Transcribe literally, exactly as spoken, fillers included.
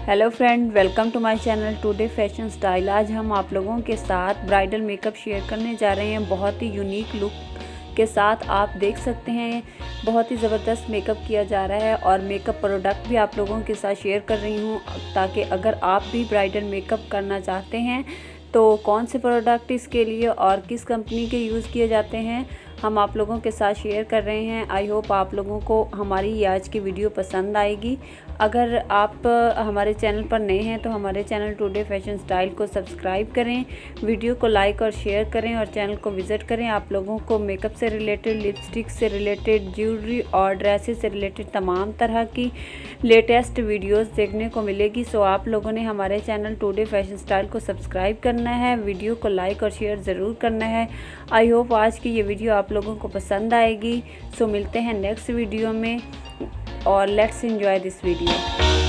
Hello friend, welcome to my channel today fashion style. आज हम आप लोगों के साथ ब्राइडल मेकअप शेयर करने जा रहे हैं। बहुत ही यूनिक लुक के साथ आप देख सकते हैं, बहुत ही ज़बरदस्त मेकअप किया जा रहा है और मेकअप प्रोडक्ट भी आप लोगों के साथ शेयर कर रही हूँ, ताकि अगर आप भी ब्राइडल मेकअप करना चाहते हैं तो कौन से प्रोडक्ट इसके लिए और किस कंपनी के यूज़ किए जाते हैं हम आप लोगों के साथ शेयर कर रहे हैं। आई होप आप लोगों को हमारी ये आज की वीडियो पसंद आएगी। अगर आप हमारे चैनल पर नए हैं तो हमारे चैनल टुडे फैशन स्टाइल को सब्सक्राइब करें, वीडियो को लाइक और शेयर करें और चैनल को विज़िट करें। आप लोगों को मेकअप से रिलेटेड, लिपस्टिक से रिलेटेड, ज्वेलरी और ड्रेसेस से रिलेटेड तमाम तरह की लेटेस्ट वीडियोस देखने को मिलेगी। सो आप लोगों ने हमारे चैनल टुडे फैशन स्टाइल को सब्सक्राइब करना है, वीडियो को लाइक और शेयर ज़रूर करना है। आई होप आज की ये वीडियो आप लोगों को पसंद आएगी। सो मिलते हैं नेक्स्ट वीडियो में और लेट्स एंजॉय दिस वीडियो।